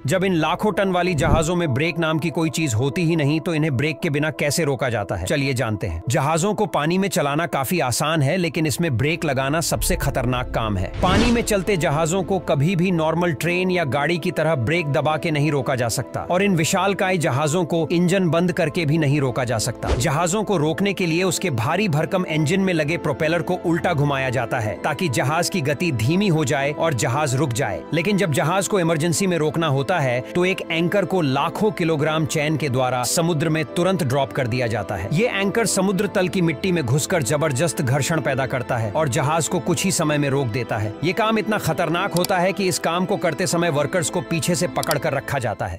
जब इन लाखों टन वाली जहाजों में ब्रेक नाम की कोई चीज होती ही नहीं तो इन्हें ब्रेक के बिना कैसे रोका जाता है, चलिए जानते हैं। जहाजों को पानी में चलाना काफी आसान है, लेकिन इसमें ब्रेक लगाना सबसे खतरनाक काम है। पानी में चलते जहाजों को कभी भी नॉर्मल ट्रेन या गाड़ी की तरह ब्रेक दबा के नहीं रोका जा सकता, और इन विशालकाय जहाजों को इंजन बंद करके भी नहीं रोका जा सकता। जहाजों को रोकने के लिए उसके भारी भरकम इंजन में लगे प्रोपेलर को उल्टा घुमाया जाता है ताकि जहाज की गति धीमी हो जाए और जहाज रुक जाए। लेकिन जब जहाज को इमरजेंसी में रोकना होता है तो एक एंकर को लाखों किलोग्राम चैन के द्वारा समुद्र में तुरंत ड्रॉप कर दिया जाता है। ये एंकर समुद्र तल की मिट्टी में घुसकर जबरदस्त घर्षण पैदा करता है और जहाज को कुछ ही समय में रोक देता है। ये काम इतना खतरनाक होता है कि इस काम को करते समय वर्कर्स को पीछे से पकड़ कर रखा जाता है।